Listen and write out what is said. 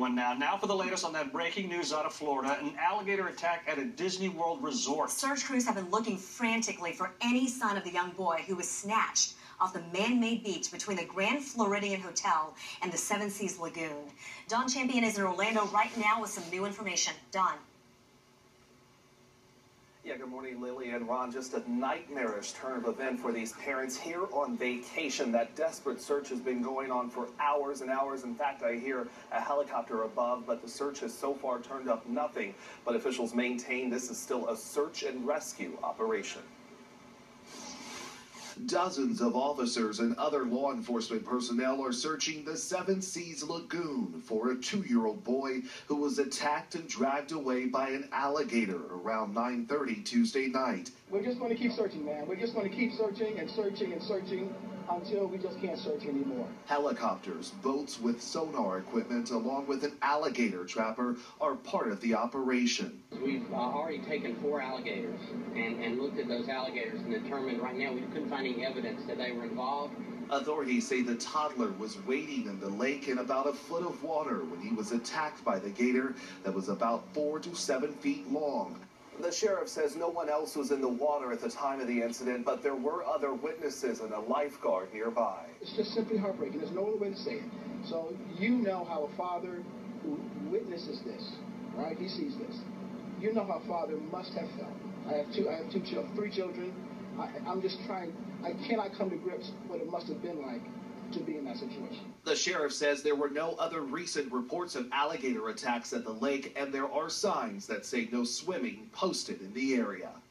everyone now for the latest on that breaking news out of Florida, an alligator attack at a Disney World resort. Search crews have been looking frantically for any sign of the young boy who was snatched off the man-made beach between the Grand Floridian Hotel and the Seven Seas Lagoon. Don Champion is in Orlando right now with some new information. Don. Yeah, good morning, Lily and Ron. Just a nightmarish turn of event for these parents here on vacation. That desperate search has been going on for hours and hours. In fact, I hear a helicopter above, but the search has so far turned up nothing. But officials maintain this is still a search and rescue operation. Dozens of officers and other law enforcement personnel are searching the Seven Seas Lagoon for a 2-year-old boy who was attacked and dragged away by an alligator around 9:30 Tuesday night. We're just going to keep searching, man. We're just going to keep searching and searching and searching until we just can't search anymore. Helicopters, boats with sonar equipment, along with an alligator trapper are part of the operation. We've already taken 4 alligators and looked at those alligators and determined right now we couldn't find any evidence that they were involved. Authorities say the toddler was wading in the lake in about a foot of water when he was attacked by the gator that was about 4 to 7 feet long. The sheriff says no one else was in the water at the time of the incident, but there were other witnesses and a lifeguard nearby. It's just simply heartbreaking. There's no other way to say it. So you know how a father who witnesses this, right? He sees this. You know how a father must have felt. I have 3 children. I'm just trying. I cannot come to grips what it must have been like to be in that situation. The sheriff says there were no other recent reports of alligator attacks at the lake, and there are signs that say no swimming posted in the area.